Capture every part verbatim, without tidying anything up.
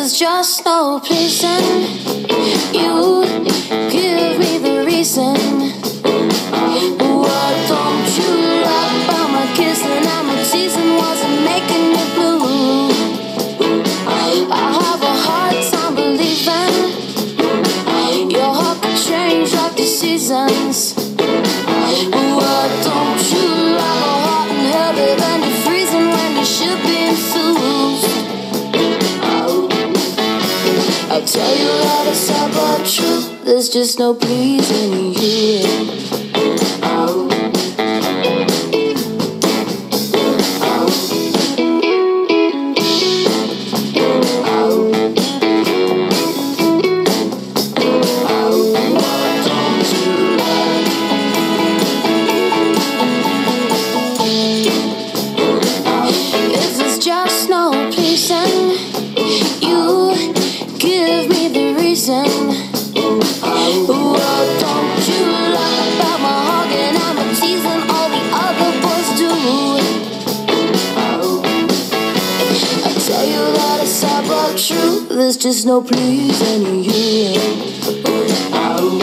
is just no pleasing. You give me the reason. What don't you like about my kissing? I'm a teasing, wasn't making you blue. I have a hard time believing your heart could change like the seasons. What don't you like a heart and heavy, then you're freezing when you should be enthused. I'll tell you how to sad but true. There's just no pleasing you. Oh. True, there's just no pleasing you. Oh.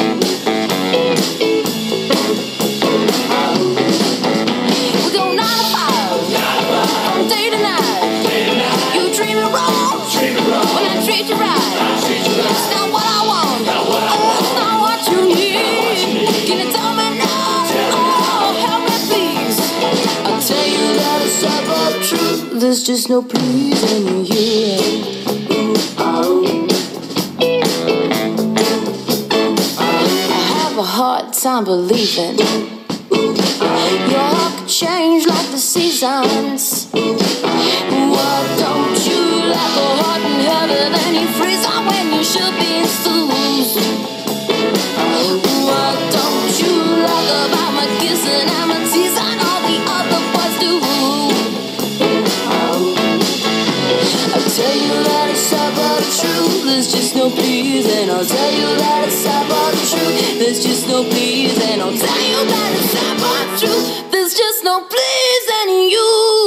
We go nine to five, from day to night. You treat me wrong, when I treat you right. It's not what I want, oh, it's not what you need. Can you tell me now? Oh, help me please. I'll tell you that it's sad but true. There's just no pleasing you. Hard time believing your heart could change like the seasons. What don't you like a heart in heaven, then you freeze out when you should be enthused. What don't you like about my kissing? I'm a tease, I know the other boys do. I'll tell you that it's sad but true. There's just no pleasing. I'll tell you that it's sad but true. There's just no pleasing. I'll tell you that it's sad but true. There's just no pleasing you.